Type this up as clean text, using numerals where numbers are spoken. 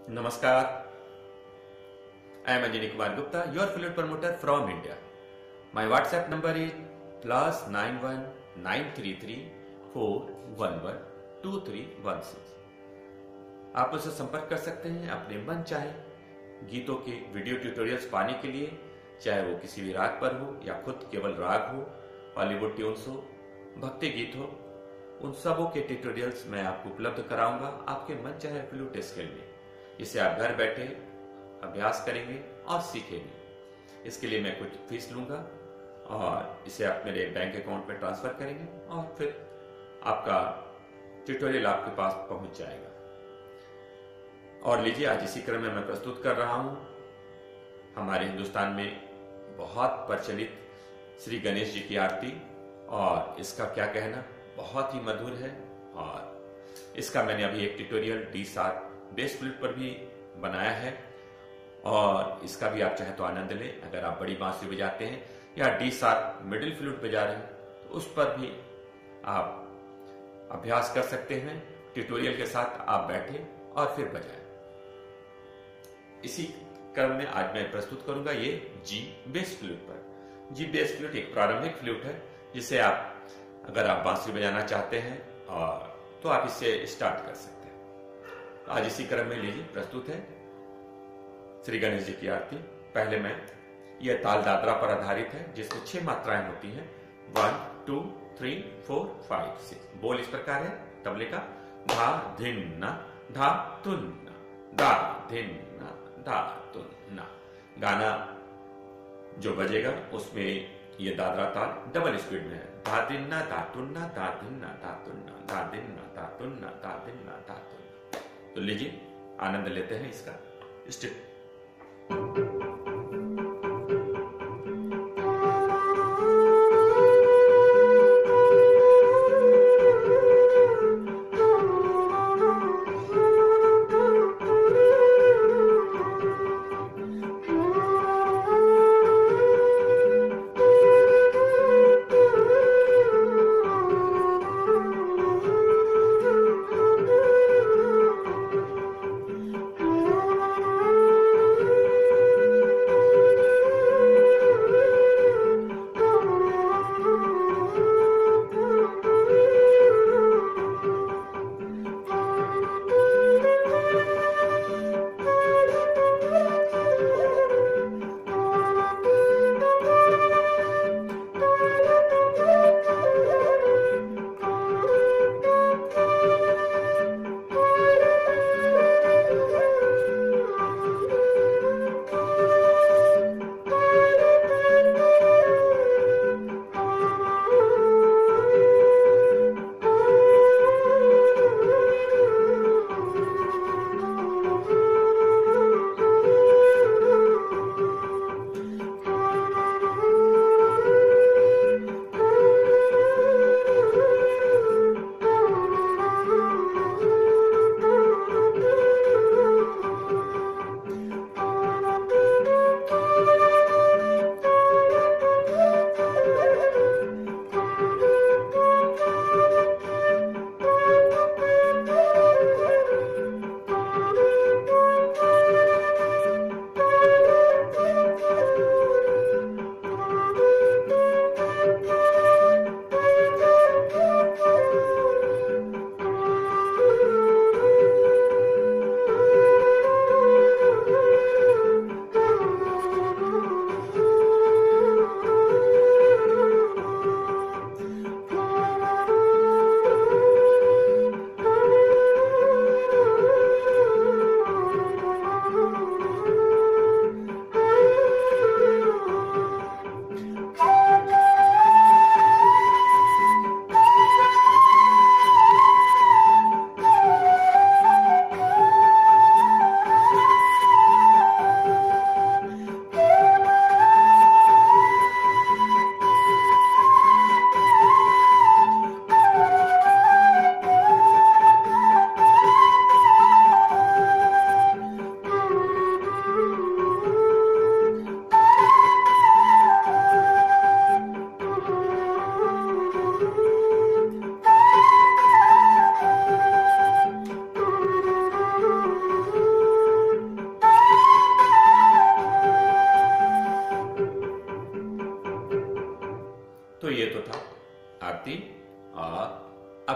Namaskar. I am Anjani Kumar Gupta, your flute promoter from India. My WhatsApp number is +91 933 411 2316. आप मुझसे संपर्क कर सकते हैं अपने मन चाहे गीतों के वीडियो ट्यूटोरियल्स पाने के लिए, चाहे वो किसी भी राग पर हो या खुद केवल राग हो, बॉलीवुड ट्यून्स हो, भक्ति गीत हो, उन सबों के ट्यूटोरियल्स मैं आपको उपलब्ध कराऊंगा आपके मन चाहे फ्लूट स्केल में, जिसे आप घर बैठे अभ्यास करेंगे और सीखेंगे। इसके लिए मैं कुछ फीस लूंगा और इसे आप मेरे बैंक अकाउंट में ट्रांसफर करेंगे और फिर आपका ट्यूटोरियल आपके पास पहुंच जाएगा। और लीजिए, आज इसी क्रम में मैं प्रस्तुत कर रहा हूं हमारे हिंदुस्तान में बहुत प्रचलित श्री गणेश जी की आरती, और इसका क्या कहना बहुत ही मधुर है। और इसका मैंने अभी एक ट्यूटोरियल D7 बेस फ्लूट पर भी बनाया है, और इसका भी आप चाहे तो आनंद लें। अगर आप बड़ी बांसुरी बजाते हैं या D7 मिडिल फ्लूट बजा रहे हैं तो उस पर भी आप अभ्यास कर सकते हैं। ट्यूटोरियल के साथ आप बैठे और फिर बजाएं। इसी क्रम में आज मैं प्रस्तुत करूंगा ये जी बेस फ्लूट पर। जी बेस फ्लूट एक प्रारंभिक फ्लूट है जिसे आप, अगर आप बांसुरी बजाना चाहते हैं और तो आप इससे स्टार्ट कर सकते हैं। तो आज इसी क्रम में लीजिए प्रस्तुत है श्री गणेश जी की आरती। पहले मैं, यह ताल दादरा पर आधारित है जिसमें 6 मात्राएं होती हैं, 1 2 3 4 5 6। बोल इस प्रकार है तबले का, धा धिन्ना धा तुन्ना धा धिन्ना धा तुन्ना। गाना जो बजेगा उसमें ये दादरा ताल डबल स्पीड में है, धा दिन्ना धा तुन्ना धा दिन्ना धा तुन्ना धा दिन्ना धा तुन्ना धा दिन्ना धा तुन्ना। तो लीजिए आनंद लेते हैं इसका स्टेप।